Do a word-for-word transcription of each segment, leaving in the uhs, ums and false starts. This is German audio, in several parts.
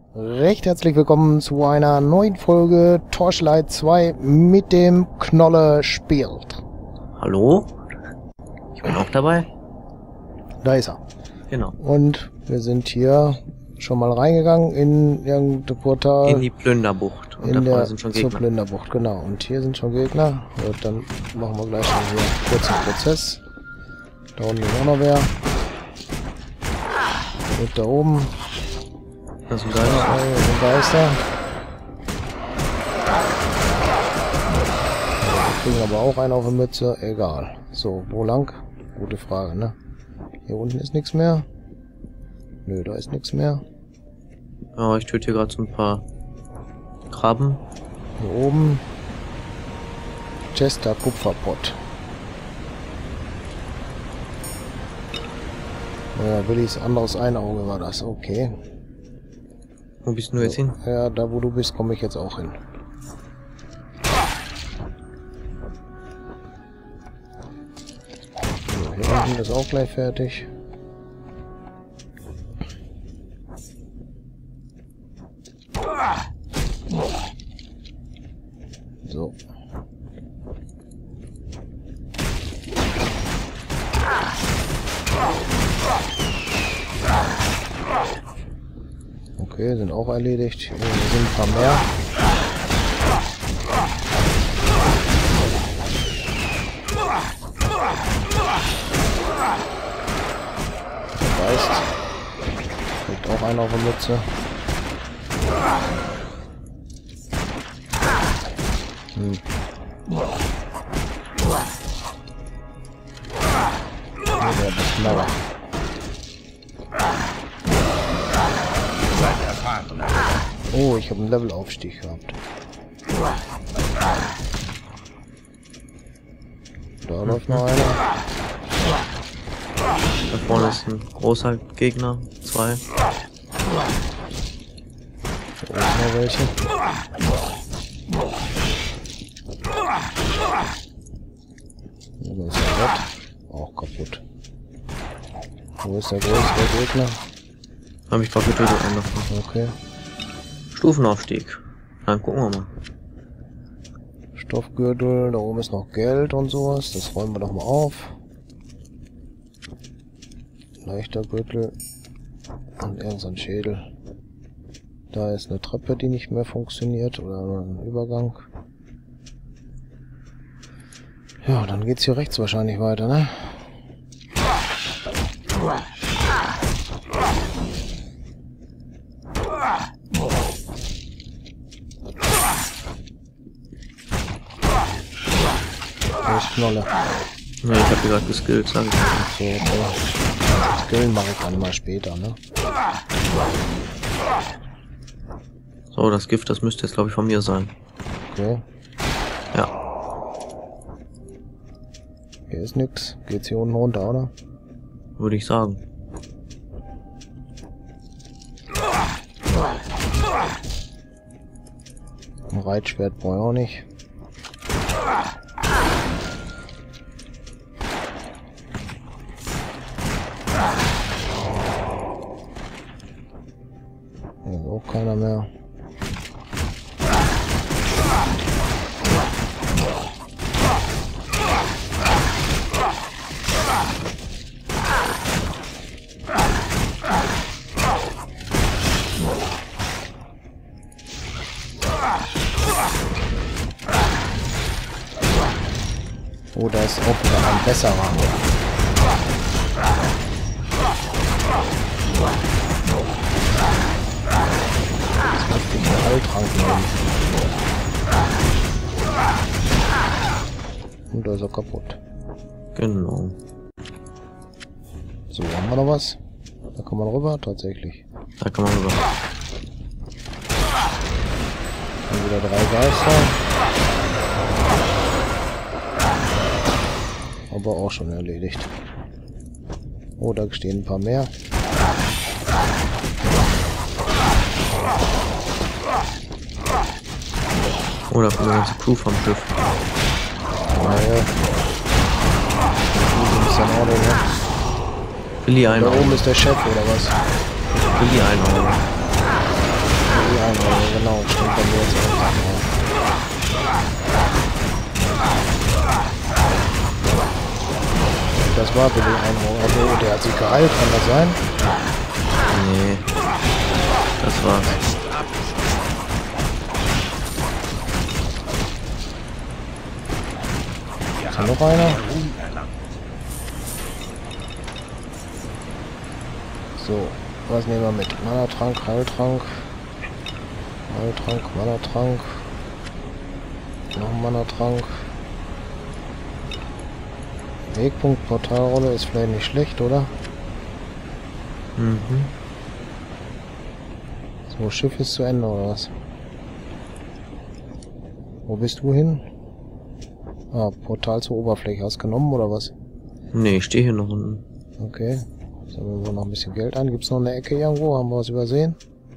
Recht herzlich willkommen zu einer neuen Folge Torchlight zwei mit dem Knolle spielt. Hallo? Ich bin auch dabei. Da ist er. Genau. Und wir sind hier schon mal reingegangen in irgendein Portal. In die Plünderbucht. Und in da der sind schon zur Gegner. Plünderbucht, genau. Und hier sind schon Gegner. Und dann machen wir gleich mal hier einen kurzen Prozess. Da unten ist auch noch wer. Und da oben. Das ist ein Geister. Ein Geister. Wir kriegen aber auch einen auf die Mütze. Egal. So, wo lang? Gute Frage, ne? Hier unten ist nichts mehr. Nö, da ist nichts mehr. Ja, ich töte hier gerade so ein paar Krabben. Hier oben. Chester Kupferpott. Ja, Willys anderes Einauge war das. Okay. Wo bist du jetzt hin? Ja, da wo du bist, komme ich jetzt auch hin. So, hier unten ist auch gleich fertig. So. Okay, sind auch erledigt. Hier sind ein paar mehr. Der Geist. Kriegt auch einer auf der Mütze. Hm. Ja, der ist schneller. Oh, ich habe einen Levelaufstieg gehabt. Da läuft noch einer. Da vorne ist ein großer Gegner. Zwei. Da oben noch welche. Wo ist der Bett? Auch kaputt. Wo ist der größte Gegner? Hab ich drauf getötet, einen davon. Okay. Stufenaufstieg. Dann gucken wir mal. Stoffgürtel, da oben ist noch Geld und sowas. Das räumen wir doch mal auf. Leichter Gürtel. Und irgendein Schädel. Da ist eine Treppe, die nicht mehr funktioniert. Oder ein Übergang. Ja, dann geht's hier rechts wahrscheinlich weiter, ne? Knolle. Ja, ich hab hier gerade geskillt, sag ich. So, okay. Skillen mache ich dann mal später, ne? So, das Gift, das müsste jetzt glaube ich von mir sein. Okay. Ja. Hier ist nix. Geht's hier unten runter, oder? Würde ich sagen. Ein Reitschwert brauche ich auch nicht. Hier ist auch keiner mehr. Oh, da ist auch wieder ein besserer. Jetzt möchte ich einen Heiltrank nehmen. Und da ist er kaputt. Genau. So, haben wir noch was? Da kann man rüber, tatsächlich. Da kann man rüber. Dann wieder drei Geister. Aber auch schon erledigt. Oh, da stehen ein paar mehr. Oh, da kommt eine ganze Crew vom Schiff. Naja. Die sind dann auch nicht, ne? Willi ein Da Auge. oben ist der Chef, oder was? Willi ein Auge. die Einräume, genau. Stimmt bei mir jetzt auch noch. Das war Billy Einräume. Also, der hat sich geheilt, kann das sein? Nee. Das war's. Ist da noch einer? So, was nehmen wir mit? Mana-Trank, Heiltrank. Heiltrank, Mana-Trank. Noch ein Mana-Trank. Wegpunkt, Portalrolle ist vielleicht nicht schlecht, oder? Mhm. So, Schiff ist zu Ende, oder was? Wo bist du hin? Ah, Portal zur Oberfläche. Hast du genommen, oder was? Nee, ich stehe hier noch unten. Okay. Sammeln wir noch ein bisschen Geld ein. Gibt es noch eine Ecke irgendwo? Haben wir was übersehen?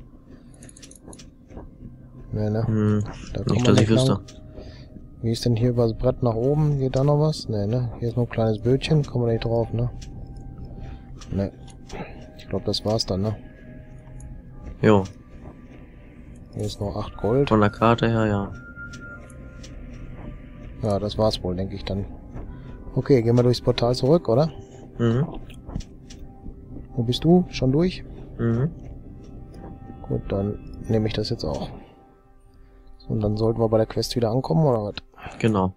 Nee, ne? Hm, Da nicht, dass ich wüsste. Wie ist denn hier über das Brett nach oben? Geht da noch was? Nee, ne? Hier ist noch ein kleines Bötchen. Kommen wir nicht drauf, ne? Ne. Ich glaube, das war's dann, ne? Jo. Hier ist noch acht Gold. Von der Karte her, ja. Ja, das war's wohl, denke ich dann. Okay, gehen wir durchs Portal zurück, oder? Mhm. Wo bist du? Schon durch? Mhm. Gut, dann nehme ich das jetzt auch. So, und dann sollten wir bei der Quest wieder ankommen, oder was? Genau.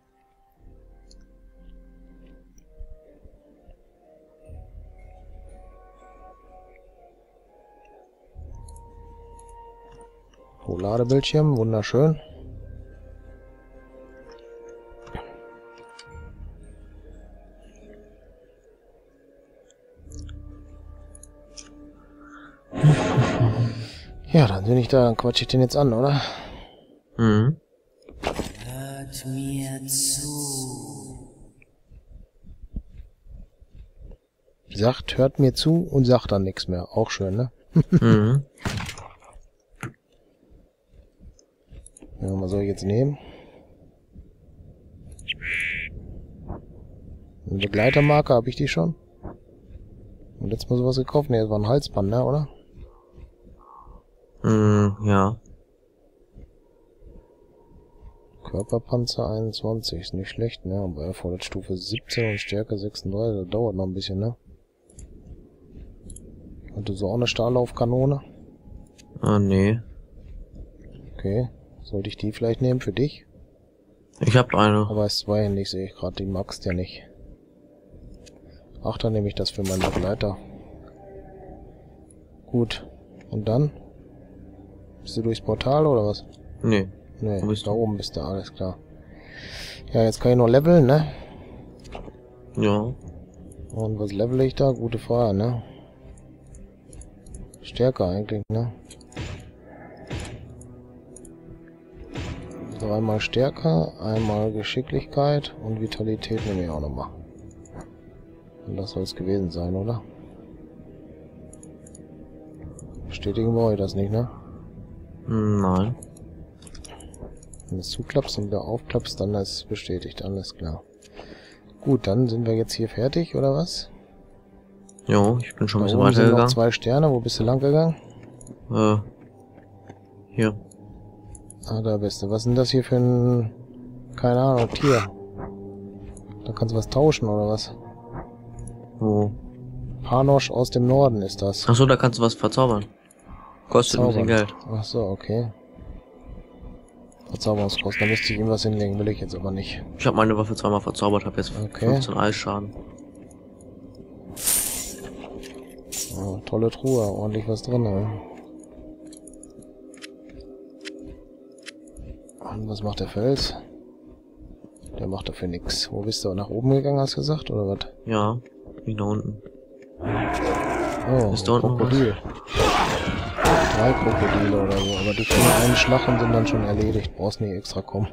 So, Ladebildschirm, wunderschön. Ja, dann bin ich da, dann quatsch ich den jetzt an, oder? Mhm. Hört mir zu. Sagt, hört mir zu und sagt dann nichts mehr. Auch schön, ne? Mhm. Ja, was soll ich jetzt nehmen? Eine Begleitermarke, habe ich die schon? Und jetzt mal sowas gekauft? Ne, das war ein Halsband, ne, oder? Mhm, ja. Körperpanzer einundzwanzig, ist nicht schlecht, ne? Aber erfordert Stufe siebzehn und Stärke sechsunddreißig, das dauert noch ein bisschen, ne? Hatte so auch eine Stahllaufkanone? Ah, nee. Okay. Sollte ich die vielleicht nehmen für dich? Ich hab eine. Aber es ist zweihändig, sehe ich gerade. Die magst ja nicht. Ach, dann nehme ich das für meinen Begleiter. Gut. Und dann? Bist du durchs Portal oder was? Nee. Nee, Wo bist da du? oben bist du, alles klar. Ja, jetzt kann ich noch leveln, ne? Ja. Und was level ich da? Gute Frage, ne? Stärke eigentlich, ne? So, einmal Stärke, einmal Geschicklichkeit und Vitalität nehme ich auch nochmal. Und das soll es gewesen sein, oder? Bestätigen wir euch das nicht, ne? Hm, nein. Wenn du es zuklappst und wieder aufklappst, dann ist es bestätigt, alles klar. Gut, dann sind wir jetzt hier fertig, oder was? Jo, ich bin schon ein Da bisschen oben sind noch weitergegangen. zwei Sterne, wo bist du lang gegangen? Äh. Hier. Ah, da bist du. Was ist denn das hier für ein... keine Ahnung, Tier? Da kannst du was tauschen, oder was? Wo? Panosch aus dem Norden ist das. Achso, da kannst du was verzaubern. Kostet ein bisschen Zaubern. Geld. Ach so, okay. Verzauberungskosten, da müsste ich ihm was hinlegen, will ich jetzt aber nicht. Ich habe meine Waffe zweimal verzaubert, habe jetzt Okay. fünfzehn Eisschaden. Oh, tolle Truhe, ordentlich was drin, ne? Und was macht der Fels? Der macht dafür nix. Wo bist du? Nach oben gegangen, hast du gesagt, oder was? Ja, wie da unten. Oh, Ist da unten noch Krokodil. Drei Krokodile oder so, aber die können einen Schlag und sind dann schon erledigt. Brauchst nicht extra kommen.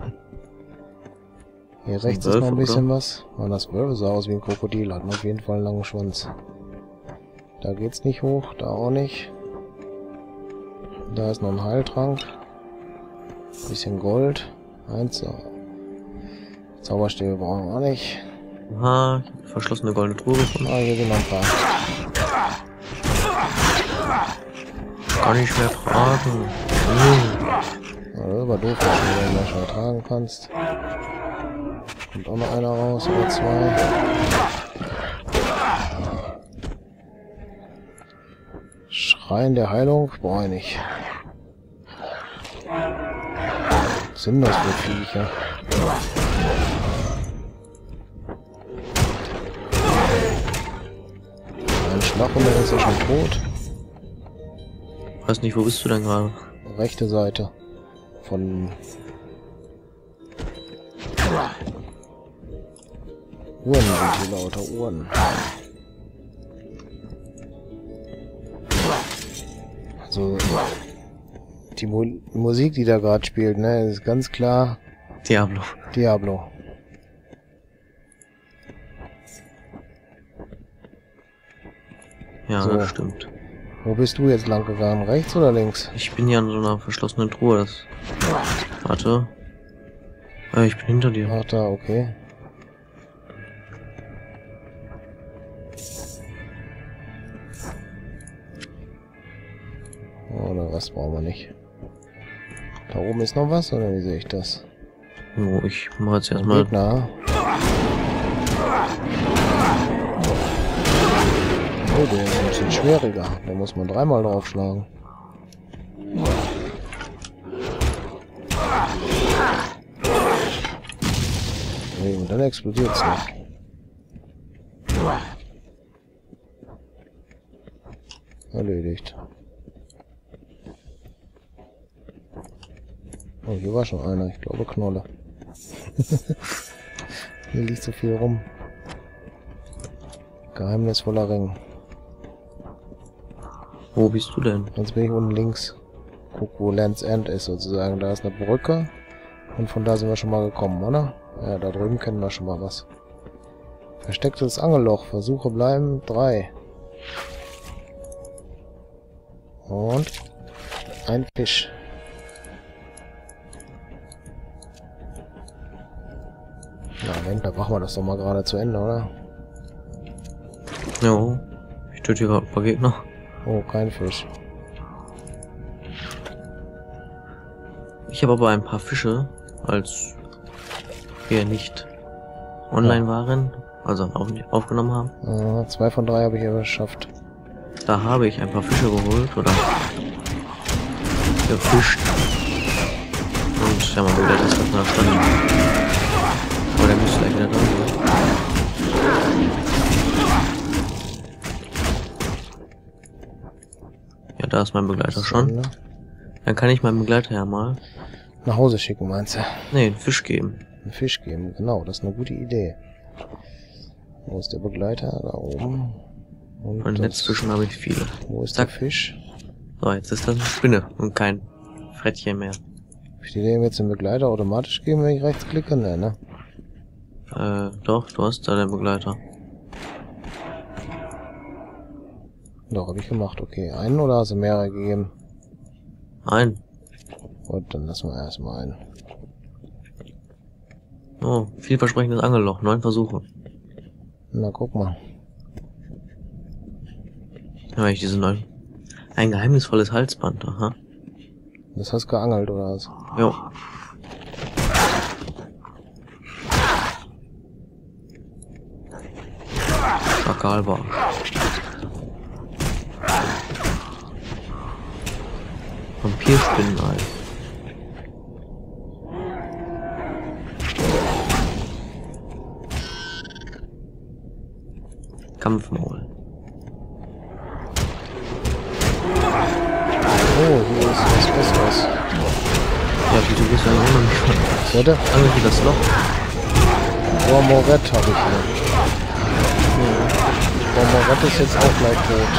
Hier rechts ist noch ein bisschen was. Oh, das Wölfe sah aus wie ein Krokodil, hat auf jeden Fall einen langen Schwanz. Da geht's nicht hoch, da auch nicht. Da ist noch ein Heiltrank. Bisschen Gold. Eins. Zauberstäbe brauchen wir auch nicht. Aha, ich hab eine verschlossene goldene Truhe gefunden. Ah, hier sind noch ein paar. Kann ich mehr tragen. Mhm. Ja, das ist aber doof, dass du den schon tragen kannst. Kommt auch noch einer raus oder zwei. Schrein der Heilung brauche ich nicht. Was sind das für Viecher? Ein Schlag und dann ist er schon tot. Weiß nicht, wo bist du denn gerade? Rechte Seite von Uhren sind hier lauter Uhren. Also die Mu Musik, die da gerade spielt, ne, ist ganz klar Diablo. Diablo. Ja, So. das stimmt. Wo bist du jetzt lang gegangen? Rechts oder links? Ich bin hier an so einer verschlossenen Truhe. Das... Warte. Äh, ich bin hinter dir. Ach da, okay. Oder was brauchen wir nicht? Da oben ist noch was, oder wie sehe ich das? Oh, ich mache jetzt Ein erstmal. Gegner. Oh, der ist ein bisschen schwieriger. Da muss man dreimal draufschlagen. Nee, und dann explodiert es nicht. Erledigt. Oh, hier war schon einer. Ich glaube Knolle. Hier liegt so viel rum. Geheimnisvoller Ring. Wo bist du denn? Jetzt bin ich unten links. Guck, wo Land's End ist sozusagen. Da ist eine Brücke. Und von da sind wir schon mal gekommen, oder? Ja, da drüben kennen wir schon mal was. Verstecktes Angelloch. Versuche bleiben. Drei. Und ein Fisch. Na, Moment, da machen wir das doch mal gerade zu Ende, oder? Jo. Ich töte hier gerade ein paar Gegner. Oh, kein Fisch. Ich habe aber ein paar Fische, als wir nicht online waren, also auf, aufgenommen haben. Äh, zwei von drei habe ich aber geschafft. Da habe ich ein paar Fische geholt oder gefischt. Und ja, man will das jetzt nach Stand. Aber der müsste gleich wieder da sein. Ja, da ist mein Begleiter schon. Dann kann ich meinem Begleiter ja mal Nach Hause schicken, meinst du? nee, einen Fisch geben. Einen Fisch geben, genau, das ist eine gute Idee. Wo ist der Begleiter? Da oben. Und Von das- Netzfischen habe ich viele. Wo ist Zack. der Fisch? So, jetzt ist das eine Spinne und kein Frettchen mehr. Hab ich dir dem jetzt den Begleiter automatisch geben, wenn ich rechts klicke? Ne, ne? Äh, doch, du hast da den Begleiter. Doch, habe ich gemacht, okay. Einen oder hast du mehrere gegeben? Ein. Gut, dann lassen wir erstmal einen. Oh, vielversprechendes Angelloch. Neun Versuche. Na, guck mal. Ja, ich diese neun. Ein geheimnisvolles Halsband, aha. Das hast du geangelt, oder was? Jo. Schakalbar. Vampirspinnenei. Kampfmaul. Oh, hier ist was Besseres. Ja, wieso bist du eigentlich immer nicht schon? Warte. Angel für das Loch. Boah, Morett habe ich hier. Boah, Morett ist jetzt auch gleich tot.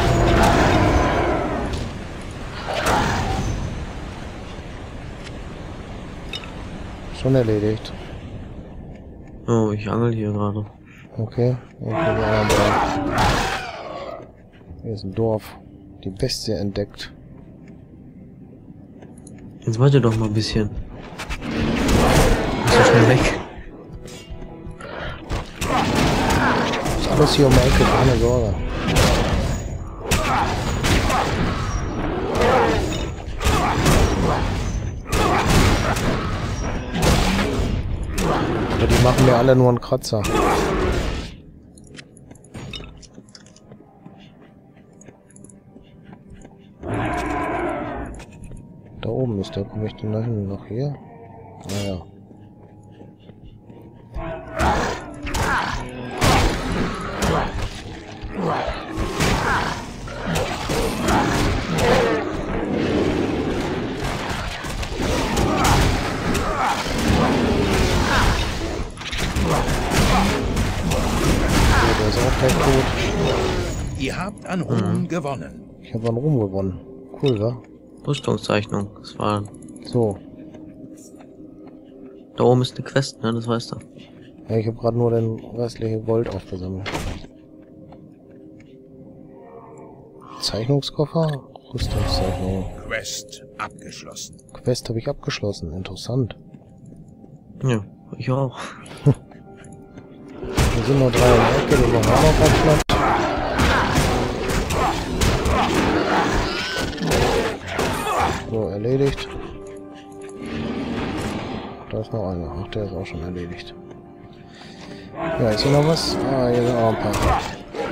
Schon erledigt. Oh, ich angel hier gerade. Okay, okay, die anderen beiden. Hier ist ein Dorf. Die Bestie entdeckt. Jetzt warte doch mal ein bisschen. Bist du schnell weg? Ist alles hier um die Ecke, keine Sorge. ja alle nur ein Kratzer. Da oben ist der. Komme ich denn da hin? Noch hier? Naja. Der ist auch gleich tot. Ihr habt an Ruhm mhm. gewonnen. Ich habe an Ruhm gewonnen. Cool, wa? Rüstungszeichnung. Das war... So. Da oben ist eine Quest, ne? Das weißt du. Ja, ich habe gerade nur den restlichen Gold aufgesammelt. Zeichnungskoffer? Rüstungszeichnung. Quest abgeschlossen. Quest habe ich abgeschlossen. Interessant. Ja, ich auch. Wir sind nur drei in der Ecke, die machen auch noch ganz platt. So, erledigt. Da ist noch einer. Ach, der ist auch schon erledigt. Ja, ist hier noch was? Ah, hier sind auch ein paar.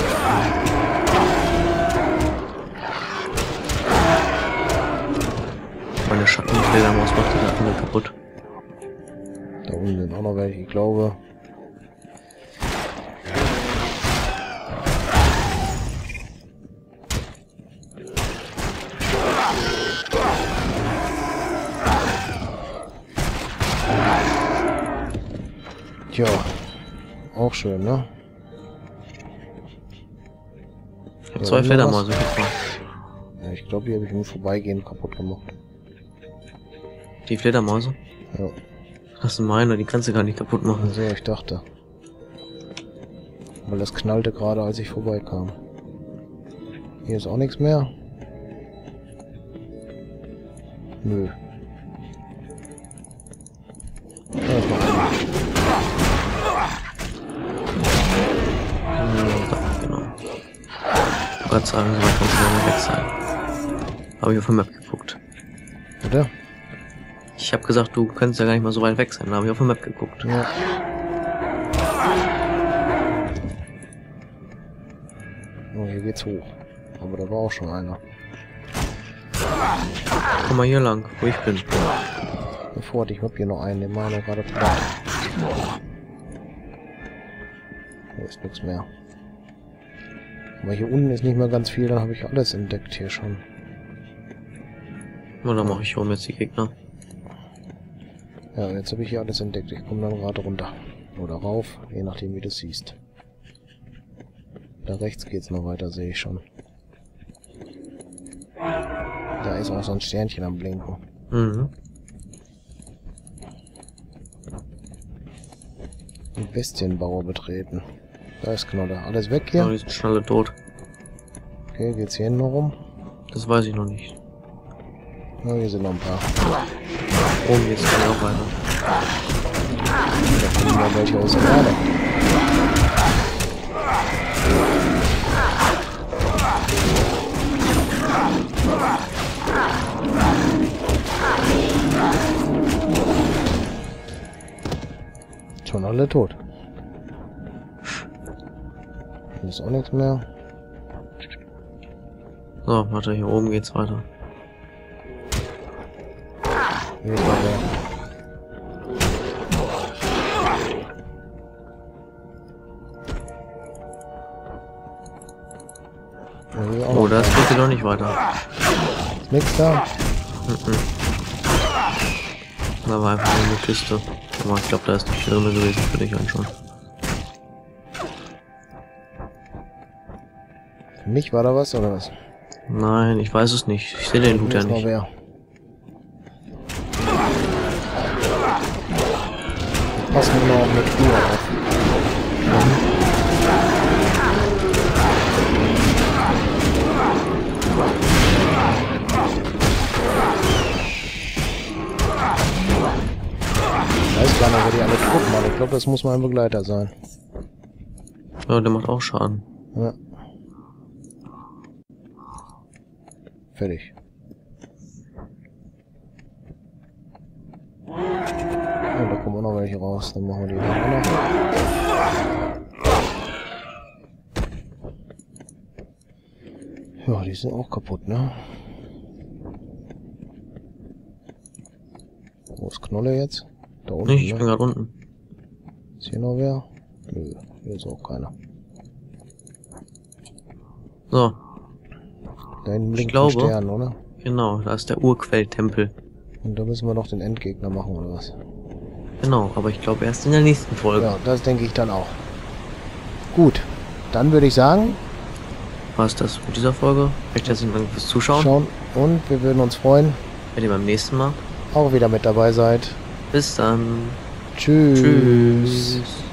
Meine Schattenfledermaus macht die da alle kaputt. Da unten sind auch noch welche, ich glaube. Tja, auch schön, ne? Ich hab zwei Fledermäuse gefunden. Ja, ich glaube, die habe ich im Vorbeigehen kaputt gemacht. Die Fledermäuse? Ja. Das sind meine, die kannst du gar nicht kaputt machen. So, ich dachte. Weil das knallte gerade, als ich vorbeikam. Hier ist auch nichts mehr. Nö. Da ist noch einer. Genau. Ich wollte sagen, so weit kannst du ja weg sein. Habe ich auf der Map geguckt. Bitte? Ich habe gesagt, du könntest ja gar nicht mal so weit weg sein. Da habe ich auf der Map geguckt. Ja. Oh, hier geht's hoch. Aber da war auch schon einer. Komm mal hier lang, wo ich bin. Sofort, ich hab hier noch einen, den meiner gerade platt. Hier ist nichts mehr. Aber hier unten ist nicht mehr ganz viel, dann habe ich alles entdeckt hier schon. Und dann mache ich hier oben jetzt die Gegner. Ja, jetzt habe ich hier alles entdeckt. Ich komme dann gerade runter. Oder rauf, je nachdem wie du es siehst. Da rechts geht's noch weiter, sehe ich schon. Da ist auch so ein Sternchen am Blinken. Mhm. Die Bestienbauer betreten. Da ist Knolle. Alles weg hier? Ja, die sind schon alle tot. Okay, geht's hier hinten noch rum? Das weiß ich noch nicht. Ja, hier sind noch ein paar. Oben geht's dann auch weiter. Da kommen noch welche aus der Erde. Schon alle tot. Hier ist auch nichts mehr. So, warte, hier oben geht's weiter. Hier ist noch wer. Ja, hier auch Oh, noch das einer. geht doch nicht weiter. Ist nix da. Mhm. Da war einfach nur eine Kiste. Aber ich glaube, da ist nicht drin gewesen für dich anschauen. Für mich war da was, oder was? Nein, ich weiß es nicht. Ich sehe den Loot Hier ja ist noch nicht. wer. Wir passen immer auch mit Spur auf. Ich weiß gar nicht, wer die alle gucken, aber ich glaube, das muss mal ein Begleiter sein. Ja, der macht auch Schaden. Ja. Fertig. Oh, da kommen auch noch welche. gleich raus. Dann machen wir die da auch noch. Ja, die sind auch kaputt, ne? Wo ist Knolle jetzt? Da unten, Ich ne? bin gerade unten. Ist hier noch wer? Nö, hier ist auch keiner. So, Da hinten Ich blinkt ein glaube- Stern, oder? genau, da ist der Urquelltempel. Und da müssen wir noch den Endgegner machen, oder was? Genau, aber ich glaube erst in der nächsten Folge. Ja, das denke ich dann auch. Gut, dann würde ich sagen, War's das mit dieser Folge? Recht herzlichen Dank fürs Zuschauen. schauen und wir würden uns freuen, Wenn ihr beim nächsten Mal. auch wieder mit dabei seid. Bis dann. Tschüss. Tschüss.